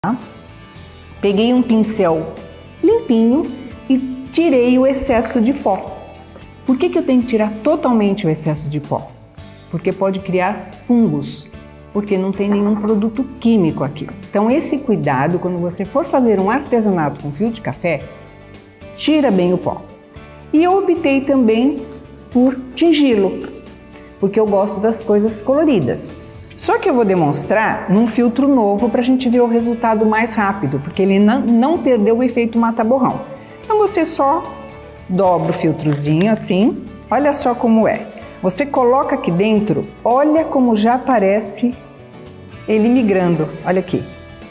Peguei um pincel limpinho e tirei o excesso de pó. Por que eu tenho que tirar totalmente o excesso de pó? Porque pode criar fungos, porque não tem nenhum produto químico aqui. Então esse cuidado, quando você for fazer um artesanato com fio de café, tira bem o pó. E eu optei também por tingí-lo, porque eu gosto das coisas coloridas. Só que eu vou demonstrar num filtro novo para a gente ver o resultado mais rápido, porque ele não perdeu o efeito mata-borrão. Então você só dobra o filtrozinho assim, olha só como é. Você coloca aqui dentro, olha como já aparece ele migrando, olha aqui.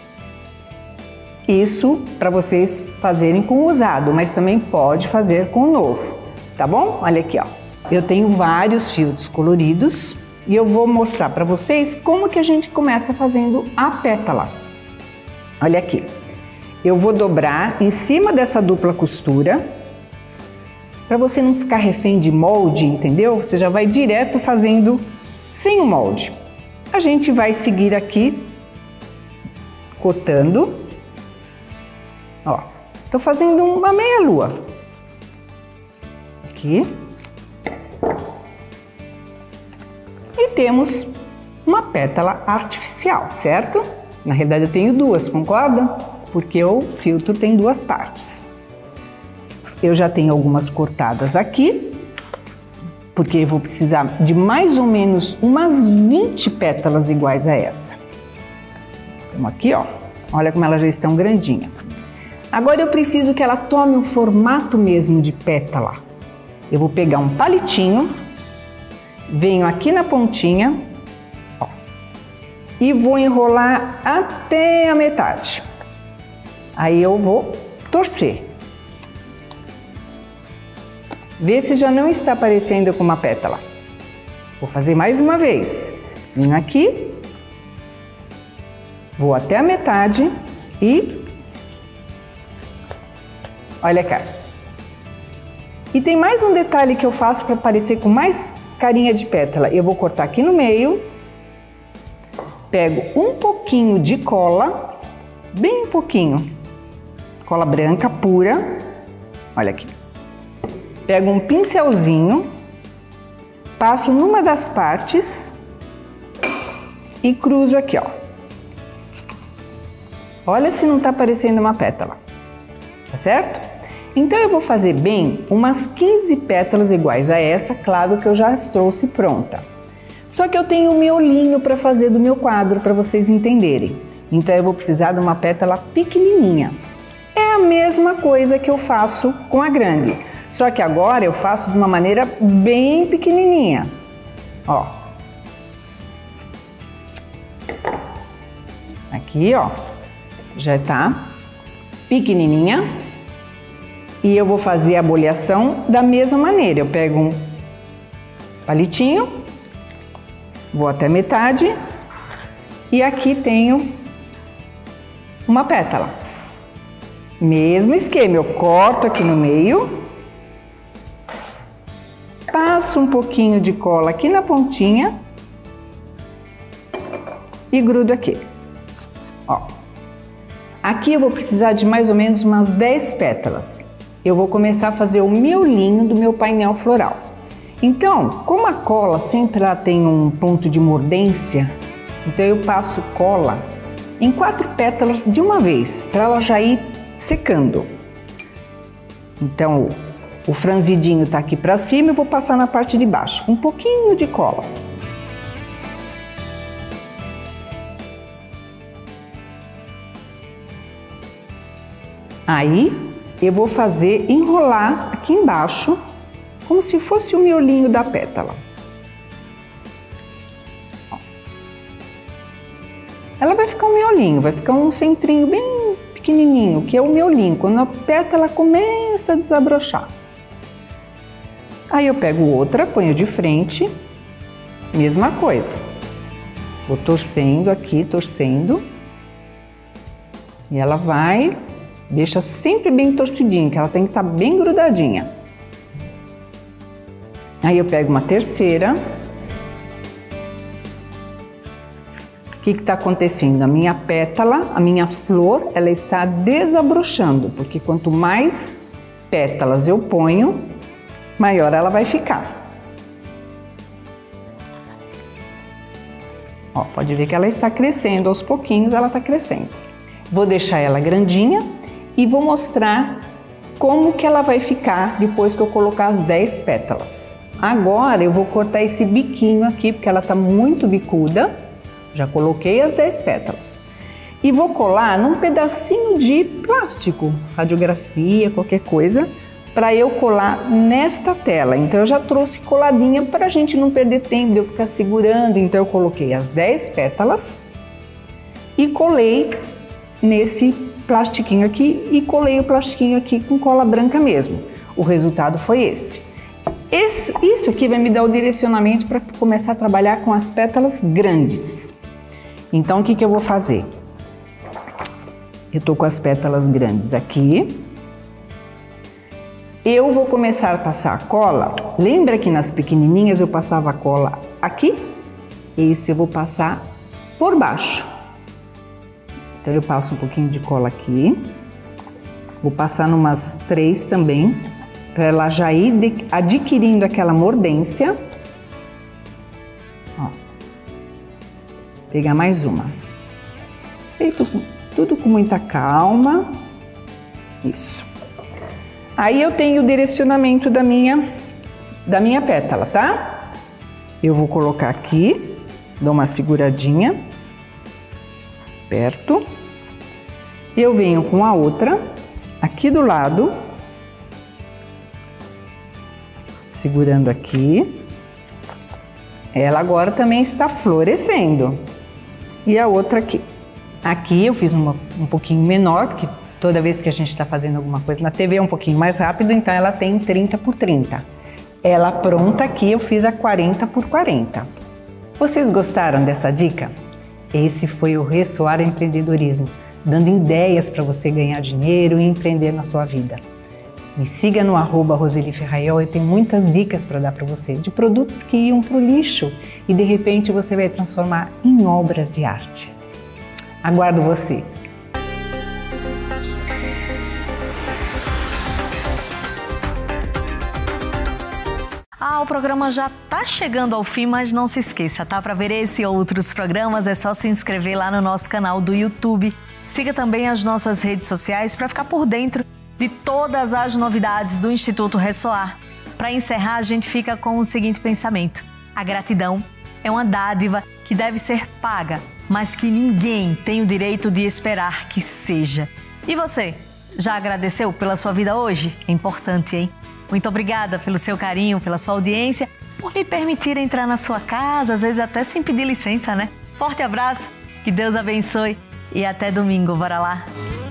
Isso para vocês fazerem com o usado, mas também pode fazer com o novo, tá bom? Olha aqui, ó. Eu tenho vários filtros coloridos e eu vou mostrar para vocês como que a gente começa fazendo a pétala. Olha aqui. Eu vou dobrar em cima dessa dupla costura, para você não ficar refém de molde, entendeu? Você já vai direto fazendo sem o molde. A gente vai seguir aqui, cortando. Ó, tô fazendo uma meia lua. Aqui. E temos uma pétala artificial, certo? Na realidade eu tenho duas, concorda? Porque o filtro tem duas partes. Eu já tenho algumas cortadas aqui, porque eu vou precisar de mais ou menos umas 20 pétalas iguais a essa. Então aqui, ó, olha como elas já estão grandinhas. Agora eu preciso que ela tome o formato mesmo de pétala. Eu vou pegar um palitinho, venho aqui na pontinha, ó, e vou enrolar até a metade. Aí eu vou torcer. Vê se já não está aparecendo com uma pétala. Vou fazer mais uma vez. Venho aqui, vou até a metade e olha cá. E tem mais um detalhe que eu faço para parecer com mais carinha de pétala. Eu vou cortar aqui no meio, pego um pouquinho de cola, bem pouquinho, cola branca pura, olha aqui. Pego um pincelzinho, passo numa das partes e cruzo aqui, ó. Olha se não tá parecendo uma pétala, tá certo? Então eu vou fazer bem umas 15 pétalas iguais a essa, claro que eu já as trouxe pronta. Só que eu tenho um miolinho para fazer do meu quadro, para vocês entenderem. Então eu vou precisar de uma pétala pequenininha. É a mesma coisa que eu faço com a grande. Só que agora eu faço de uma maneira bem pequenininha, ó. Aqui, ó, já tá pequenininha. E eu vou fazer a boleação da mesma maneira. Eu pego um palitinho, vou até metade e aqui tenho uma pétala. Mesmo esquema, eu corto aqui no meio. Passo um pouquinho de cola aqui na pontinha e grudo aqui, ó. Aqui eu vou precisar de mais ou menos umas 10 pétalas. Eu vou começar a fazer o miolinho do meu painel floral. Então, como a cola sempre ela tem um ponto de mordência, então eu passo cola em 4 pétalas de uma vez, para ela já ir secando. Então, o franzidinho tá aqui para cima, eu vou passar na parte de baixo, com um pouquinho de cola. Aí, eu vou fazer enrolar aqui embaixo, como se fosse o miolinho da pétala. Ela vai ficar um miolinho, vai ficar um centrinho bem pequenininho, que é o miolinho, quando a pétala começa a desabrochar. Aí eu pego outra, ponho de frente, mesma coisa. Vou torcendo aqui, torcendo. E ela vai, deixa sempre bem torcidinha, que ela tem que estar bem grudadinha. Aí eu pego uma terceira, que que está acontecendo? A minha pétala, a minha flor, ela está desabrochando, porque quanto mais pétalas eu ponho, maior ela vai ficar. Ó, pode ver que ela está crescendo, aos pouquinhos ela está crescendo. Vou deixar ela grandinha e vou mostrar como que ela vai ficar depois que eu colocar as 10 pétalas. Agora eu vou cortar esse biquinho aqui, porque ela está muito bicuda. Já coloquei as 10 pétalas. E vou colar num pedacinho de plástico, radiografia, qualquer coisa, para eu colar nesta tela. Então eu já trouxe coladinha para a gente não perder tempo de eu ficar segurando. Então eu coloquei as 10 pétalas e colei nesse plastiquinho aqui e colei o plastiquinho aqui com cola branca mesmo. O resultado foi esse. Isso aqui vai me dar o direcionamento para começar a trabalhar com as pétalas grandes. Então o que eu vou fazer? Eu tô com as pétalas grandes aqui. Eu vou começar a passar a cola. Lembra que nas pequenininhas eu passava a cola aqui? Esse eu vou passar por baixo. Então eu passo um pouquinho de cola aqui. Vou passar numas 3 também, para ela já ir adquirindo aquela mordência. Ó. Pegar mais uma. Feito tudo com muita calma. Isso. Aí eu tenho o direcionamento da minha pétala, tá? Eu vou colocar aqui, dou uma seguradinha, perto. Eu venho com a outra, aqui do lado, segurando aqui. Ela agora também está florescendo. E a outra aqui. Aqui eu fiz um pouquinho menor, porque toda vez que a gente está fazendo alguma coisa na TV é um pouquinho mais rápido, então ela tem 30 por 30. Ela pronta aqui eu fiz a 40 por 40. Vocês gostaram dessa dica? Esse foi o Ressoar Empreendedorismo, dando ideias para você ganhar dinheiro e empreender na sua vida. Me siga no @RoselyFerraiol, eu tenho muitas dicas para dar para você, de produtos que iam para o lixo e de repente você vai transformar em obras de arte. Aguardo vocês! O programa já tá chegando ao fim, mas não se esqueça, tá? Para ver esse e outros programas é só se inscrever lá no nosso canal do YouTube. Siga também as nossas redes sociais para ficar por dentro de todas as novidades do Instituto Ressoar. Para encerrar, a gente fica com o seguinte pensamento: a gratidão é uma dádiva que deve ser paga, mas que ninguém tem o direito de esperar que seja. E você, já agradeceu pela sua vida hoje? É importante, hein? Muito obrigada pelo seu carinho, pela sua audiência, por me permitir entrar na sua casa, às vezes até sem pedir licença, né? Forte abraço, que Deus abençoe e até domingo, bora lá!